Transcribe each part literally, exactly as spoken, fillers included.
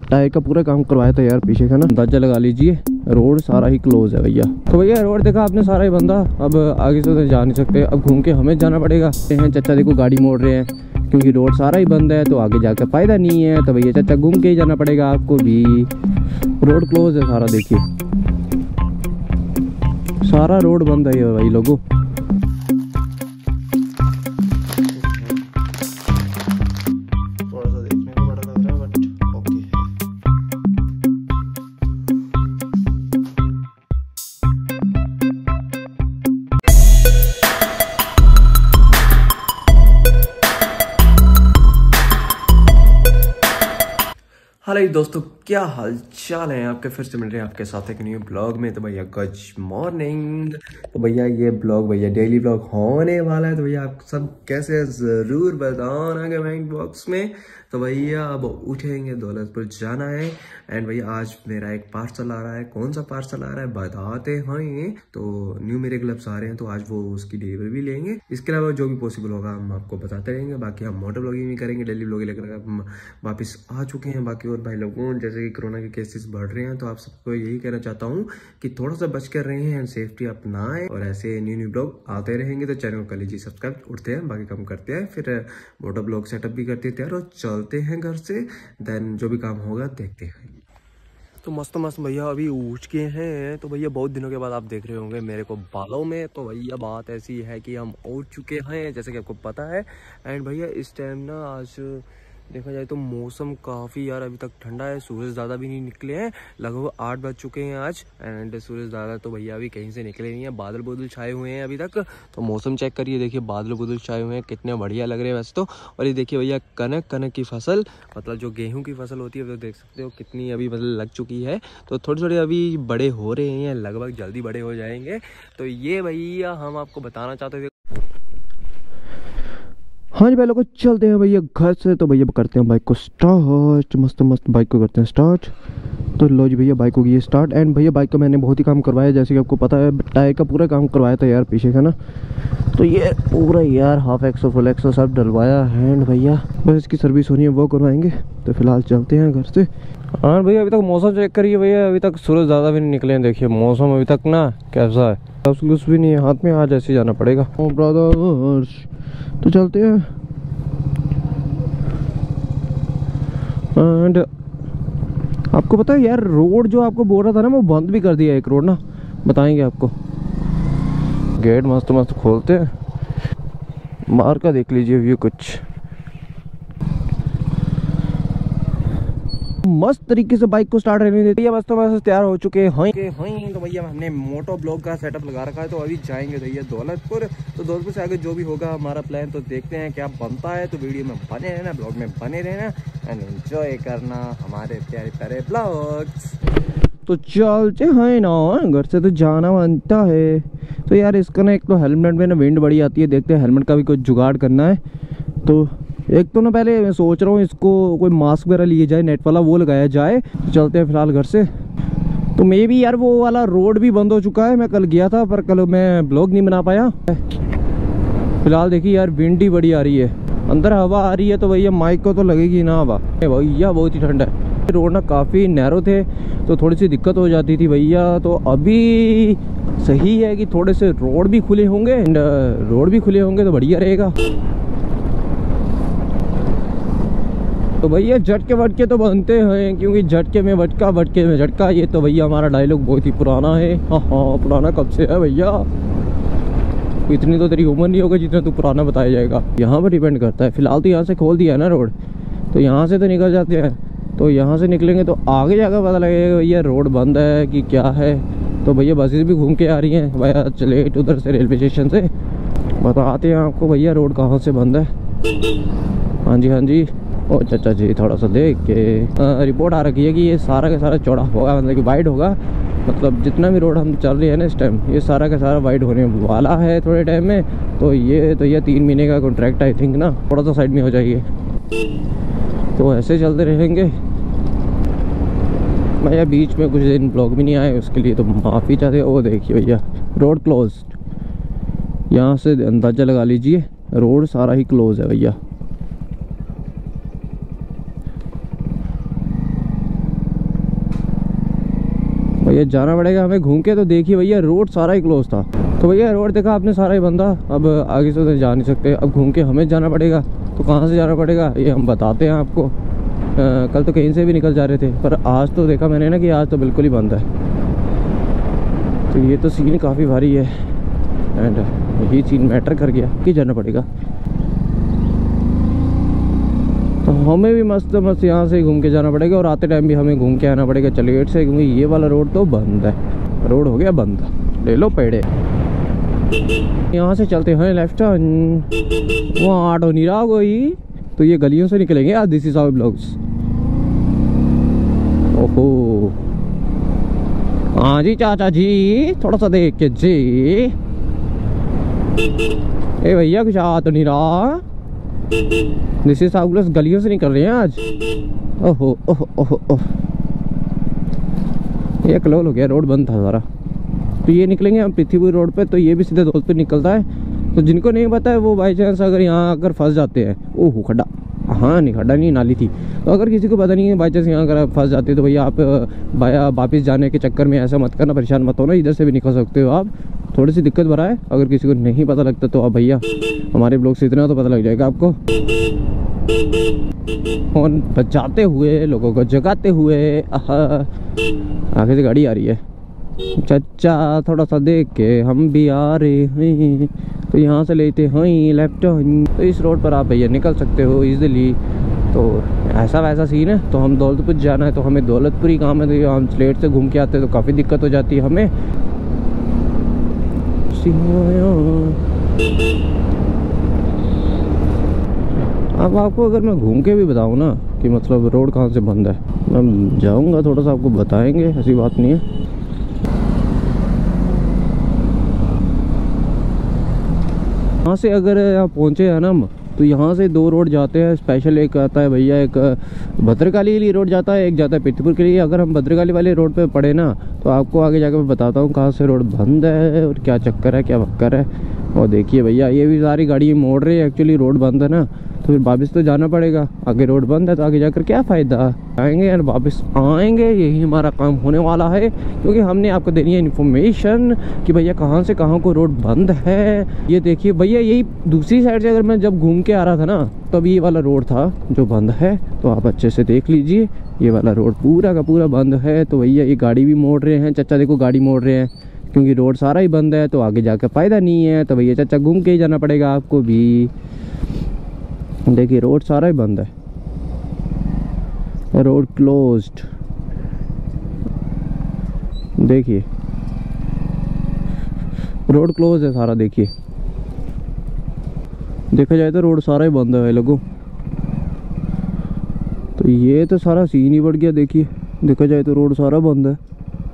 Tyre का पूरा काम करवाया था यार पीछे का ना, अंदाजा लगा लीजिए रोड सारा ही क्लोज है भैया। तो भैया रोड देखा आपने सारा ही बंदा, अब आगे से तो जा नहीं सकते, अब घूम के हमें जाना पड़ेगा। चाचा देखो गाड़ी मोड़ रहे हैं क्योंकि रोड सारा ही बंद है, तो आगे जाकर फायदा नहीं है, तो भैया चाचा घूम के ही जाना पड़ेगा आपको भी। रोड क्लोज है सारा, देखिए सारा रोड बंद है भाई लोगों। हेलो दोस्तों, क्या हाल चाल है आपके? फिर से मिल रहे हैं आपके साथ एक न्यू ब्लॉग में। तो भैया गुड मॉर्निंग। तो भैया ये ब्लॉग भैया डेली ब्लॉग होने वाला है, तो भैया आप सब कैसे ज़रूर बताना कमेंट बॉक्स में। तो भैया अब उठेंगे, दौलतपुर जाना है एंड भैया आज मेरा एक पार्सल आ रहा है। कौन सा पार्सल आ रहा है बताते हैं। तो न्यू मेरे ग्लव्स आ रहे हैं, तो आज वो उसकी डिलीवरी भी लेंगे। इसके अलावा जो भी पॉसिबल होगा हम आपको बताते रहेंगे। बाकी हम मोटर ब्लॉगिंग भी करेंगे, डेली ब्लॉगिंग लेकर हम वापस आ चुके हैं। बाकी और भाई लोगों जैसे कि कोरोना के केसेस बढ़ रहे हैं, तो आप सबको यही कहना चाहता हूँ कि थोड़ा सा बच कर रहे हैं एंड सेफ्टी अपनाएं, और ऐसे न्यू न्यू ब्लॉग आते रहेंगे। तो चैनल को कर लीजिए सब्सक्राइब। उठते हैं, बाकी काम करते हैं, फिर मोटर ब्लॉग सेटअप भी करते हैं और चलते हैं घर से। देन जो भी काम होगा देखते हैं। तो मस्त मस्त भैया अभी उठ के हैं। तो भैया बहुत दिनों के बाद आप देख रहे होंगे मेरे को बालों में। तो भैया बात ऐसी है कि हम उठ चुके हैं जैसे कि आपको पता है। एंड भैया इस टाइम ना आज देखा जाए तो मौसम काफ़ी यार अभी तक ठंडा है, सूरज ज़्यादा भी नहीं निकले हैं। लगभग आठ बज चुके हैं आज एंड सूरज ज़्यादा तो भैया अभी कहीं से निकले नहीं है। बादल बादल छाए हुए हैं अभी तक। तो मौसम चेक करिए, देखिए बादल बादल छाए हुए हैं, कितने बढ़िया लग रहे हैं वैसे तो। और ये देखिए भैया कनक कनक की फसल, मतलब जो गेहूँ की फसल होती है, तो देख सकते हो कितनी अभी मतलब लग चुकी है। तो थोड़े थोड़े अभी बड़े हो रहे हैं, लगभग जल्दी बड़े हो जाएंगे। तो ये भैया हम आपको बताना चाहते थे। हाँ जी भाई लोगों, चलते हैं भैया घर से। तो भैया करते हैं बाइक को स्टार्ट, मस्त मस्त बाइक को करते हैं स्टार्ट। तो लो जी भैया बाइक हो गई है स्टार्ट। एंड भैया बाइक का मैंने बहुत ही काम करवाया, जैसे कि आपको पता है टायर का पूरा काम करवाया था यार पीछे का ना। तो ये पूरा यार हाफ एक्सो फुल एक्सो सब डलवाया है। एंड भैया बस इसकी सर्विस होनी है, वो करवाएंगे। तो फिलहाल चलते हैं घर से। हाँ भैया अभी तक मौसम चेक करिए भैया, अभी तक सूरज ज़्यादा भी नहीं निकले हैं। देखिए मौसम अभी तक ना कैसा है, कुछ भी नहीं है हाथ में, आज ऐसे जाना पड़ेगा। ओ ब्रदर्स, तो चलते हैं। एंड आपको पता है यार रोड जो आपको बोल रहा था ना, वो बंद भी कर दिया एक रोड ना, बताएंगे आपको। गेट मस्त मस्त खोलते हैं, बाहर का देख लीजिए व्यू कुछ मस्त तरीके से बाइक को स्टार्ट रहने देते हैं। बस तो बस तैयार हो चुके हैं। तो भैया हमने मोटो ब्लॉग का सेटअप लगा रखा है, तो अभी जाएंगे भैया दौलतपुर। तो दौलतपुर से आगे जो भी होगा हमारा प्लान, तो देखते हैं क्या बनता है। तो वीडियो में बने रहना, ब्लॉग में बने रहना एंड एंजॉय करना हमारे प्यारे प्यारे ब्लॉग्स। तो चलते हैं ना, घर से तो जाना बनता है। तो यार इसका ना एक तो हेलमेट में ना विंड बड़ी आती है, देखते हैं हेलमेट का भी कुछ जुगाड़ करना है। तो एक तो ना पहले मैं सोच रहा हूँ इसको कोई मास्क वगैरह लिए जाए, नेट वाला, वो लगाया जाए। तो चलते हैं फिलहाल घर से। तो मे भी यार वो वाला रोड भी बंद हो चुका है, मैं कल गया था पर कल मैं ब्लॉग नहीं बना पाया। फिलहाल देखिए यार विंड ही बड़ी आ रही है, अंदर हवा आ रही है, तो भैया माइक को तो लगेगी ना हवा। भैया बहुत ही ठंडा है। रोड ना काफ़ी नैरो थे, तो थोड़ी सी दिक्कत हो जाती थी भैया। तो अभी सही है कि थोड़े से रोड भी खुले होंगे एंड रोड भी खुले होंगे तो बढ़िया रहेगा। तो भैया झटके वटके तो बनते हैं, क्योंकि झटके में वटका वटके में झटका, ये तो भैया हमारा डायलॉग बहुत ही पुराना है। हाँ हाँ पुराना कब से है भैया, इतनी तो तेरी उम्र नहीं होगा जितना तू पुराना बताया जाएगा। यहाँ पर डिपेंड करता है। फिलहाल तो यहाँ से खोल दिया है ना रोड, तो यहाँ से तो निकल जाते हैं। तो यहाँ से निकलेंगे तो आगे जाकर पता लगेगा भैया रोड बंद है कि क्या है। तो भैया बसेस भी घूम के आ रही हैं भैया, चले उधर से रेलवे स्टेशन से बताते हैं आपको भैया रोड कहाँ से बंद है। हाँ जी हाँ जी, ओ चाचा जी थोड़ा सा देख के आ, रिपोर्ट आ रखी है कि ये सारा का सारा चौड़ा होगा, मतलब कि वाइड होगा। मतलब जितना भी रोड हम चल रहे हैं ना इस टाइम, ये सारा का सारा वाइड होने वाला है थोड़े टाइम में। तो ये तो ये तीन महीने का कॉन्ट्रैक्ट आई थिंक ना, थोड़ा सा साइड में हो जाइए। तो ऐसे चलते रहेंगे भैया। बीच में कुछ दिन ब्लॉग भी नहीं आए, उसके लिए तो माफ़ी चाहते। वो देखिए भैया रोड क्लोज, यहाँ से अंदाज़ा लगा लीजिए रोड सारा ही क्लोज है भैया। भैया जाना पड़ेगा हमें घूम के। तो देखिए भैया रोड सारा ही क्लोज था, तो भैया रोड देखा आपने सारा ही बंद था। अब आगे से उधर जा नहीं सकते, अब घूम के हमें जाना पड़ेगा। तो कहाँ से जाना पड़ेगा ये हम बताते हैं आपको। आ, कल तो कहीं से भी निकल जा रहे थे, पर आज तो देखा मैंने ना कि आज तो बिल्कुल ही बंद है। तो ये तो सीन काफ़ी भारी है एंड यही सीन मैटर कर गया कि जाना पड़ेगा। तो हमें भी मस्त मस्त यहाँ से घूम के जाना पड़ेगा और आते टाइम भी हमें घूम के आना पड़ेगा चलेट से, क्योंकि ये वाला रोड तो बंद है। रोड हो गया बंद, ले लो पेड़े। यहाँ से चलते हैं लेफ्ट टर्न, वहाँ ऑटो नहीं रहा कोई, तो ये गलियों से निकलेंगे आज दिस इज आवर ब्लॉग्स। ओहो हाँ जी चाचा जी, थोड़ा सा देख के जी। ए भैया कुछ आ तो नहीं रहा, दिस इज आवर ब्लॉग्स गलियों से निकल रहे हैं आज। ओहो ओहो ओहो ओह, ये क्लोज हो गया, रोड बंद था सारा। तो ये निकलेंगे हम पृथ्वीपुर रोड पे, तो ये भी सीधे दोस्त पे निकलता है। तो जिनको नहीं पता है वो बाई चांस अगर यहाँ आकर फंस जाते हैं, ओहो खड्डा, हाँ नहीं खड्डा नहीं नाली थी। तो अगर किसी को पता नहीं है बाई चांस यहाँ अगर आप फंस जाते हैं तो भैया आप भैया वापस जाने के चक्कर में ऐसा मत करना, परेशान मत होना, इधर से भी निकल सकते हो आप। थोड़ी सी दिक्कत भरा है, अगर किसी को नहीं पता लगता तो आप भैया हमारे ब्लॉग से इतना तो पता लग जाएगा आपको। फोन बचाते हुए लोगों को जगाते हुए, आगे से गाड़ी आ रही है। चचा थोड़ा सा देख के हम भी आ रहे हैं, तो यहाँ से लेते हैं लेफ्ट टर्न। तो इस रोड पर आप भैया निकल सकते हो इजीली। तो ऐसा वैसा सीन है। तो हम दौलतपुर जाना है तो हमें दौलतपुर ही काम है, तो हम स्लेट से घूम के आते हैं तो काफ़ी दिक्कत हो जाती है हमें। अब आपको अगर मैं घूम के भी बताऊँ ना कि मतलब रोड कहाँ से बंद है, मैं जाऊँगा थोड़ा सा आपको बताएंगे, ऐसी बात नहीं है। यहाँ से अगर आप पहुँचे हैं ना हम, तो यहाँ से दो रोड जाते हैं स्पेशल। एक आता है भैया, एक भद्रकाली के लिए रोड जाता है, एक जाता है पृथ्वीपुर के लिए। अगर हम भद्रकाली वाले रोड पे पड़े ना तो आपको आगे जाकर मैं बताता हूँ कहाँ से रोड बंद है और क्या चक्कर है, क्या बक्कर है। और देखिए भैया ये भी सारी गाड़ी मोड़ रही है, एक्चुअली रोड बंद है ना, तो फिर वापस तो जाना पड़ेगा। आगे रोड बंद है तो आगे जाकर क्या फ़ायदा, आएंगे और वापस आएंगे, यही हमारा काम होने वाला है। क्योंकि हमने आपको देनी है इन्फॉर्मेशन कि भैया कहाँ से कहाँ को रोड बंद है। ये देखिए भैया, यही दूसरी साइड से अगर मैं जब घूम के आ रहा था ना, तब ये वाला रोड था जो बंद है। तो आप अच्छे से देख लीजिए, ये वाला रोड पूरा का पूरा बंद है। तो भैया ये गाड़ी भी मोड़ रहे हैं, चचा देखो गाड़ी मोड़ रहे हैं, क्योंकि रोड सारा ही बंद है। तो आगे जाकर फ़ायदा नहीं है, तो भैया चचा घूम के ही जाना पड़ेगा आपको भी। देखिए रोड सारा ही बंद है, रोड क्लोज्ड। देखिए रोड क्लोज है सारा, देखिए देखा जाए तो रोड सारा ही बंद है लोगों। तो ये तो सारा सीन ही बढ़ गया। देखिए देखा जाए तो रोड सारा बंद है,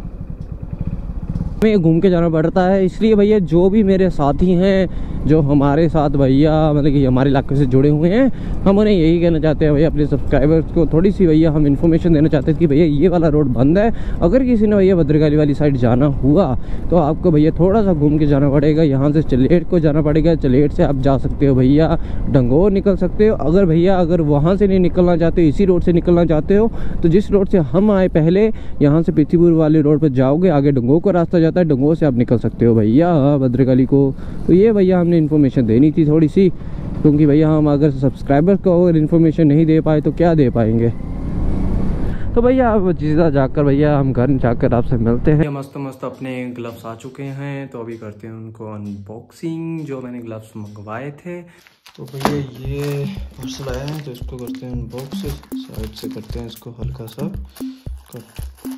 हमें घूम के जाना पड़ता है। इसलिए भैया जो भी मेरे साथी हैं जो हमारे साथ भैया मतलब कि हमारे इलाके से जुड़े हुए हैं, हम उन्हें यही कहना चाहते हैं भैया, अपने सब्सक्राइबर्स को थोड़ी सी भैया हम इन्फॉर्मेशन देना चाहते हैं कि भैया ये वाला रोड बंद है। अगर किसी ने भैया भद्रकाली वाली साइड जाना हुआ तो आपको भैया थोड़ा सा घूम के जाना पड़ेगा। यहाँ से चलेट को जाना पड़ेगा, चलेट से आप जा सकते हो भैया डंगोर निकल सकते हो। अगर भैया अगर वहाँ से नहीं निकलना चाहते, इसी रोड से निकलना चाहते हो, तो जिस रोड से हम आए पहले, यहाँ से पृथ्वीपुर वाले रोड पर जाओगे, आगे डंगोर का रास्ता जाता है, डंगोर से आप निकल सकते हो भैया भद्रकाली को। तो ये भैया हमने इन्फॉर्मेशन देनी थी थोड़ी सी, क्योंकि भैया हम अगर सब्सक्राइबर को अगर इन्फॉर्मेशन नहीं दे पाए तो क्या दे पाएंगे। तो भैया अब जीजा जाकर भैया हम घर जाकर आपसे मिलते हैं। मस्त मस्त अपने ग्लव्स आ चुके हैं, तो अभी करते हैं उनको अनबॉक्सिंग, जो मैंने ग्लव्स मंगवाए थे। तो भैया ये पार्सल आया है, तो इसको करते हैं अनबॉक्स, साइड से करते हैं इसको हल्का सा कट।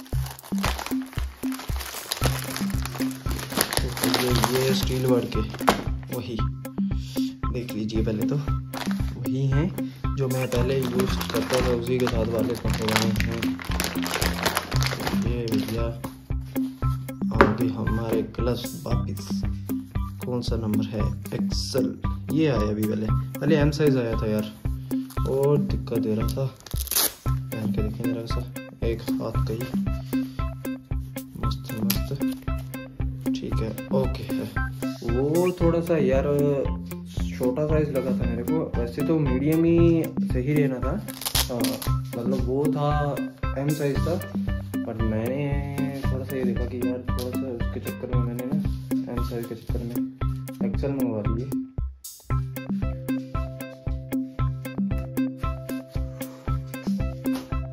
तो ये स्टील वर्ड के वही देख लीजिए, पहले तो वही हैं जो मैं पहले यूज़ करता था, उसी के साथ वाले मंगवाए हैं। ये भैया आगे हमारे ग्लव्स वापिस, कौन सा नंबर है, एक्सल, ये आया अभी, पहले पहले एम साइज आया था यार, और दिक्कत दे रहा था। पहन के देखें जरा सा, एक हाथ का ही, मस्त मस्त, ठीक है, ओके है। वो थोड़ा सा यार छोटा साइज लगा था मेरे को, वैसे तो मीडियम ही सही रहना था, मतलब वो था एम साइज था, पर मैंने थोड़ा थोड़ा सा ये देखा कि यार थोड़ा सा उसके चक्कर में मैंने ना एम साइज के चक्कर में एक्सेल मंगवा दिए।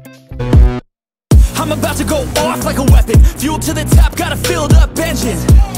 I'm about to go off like a weapon, fuel to the top, got a filled up engine.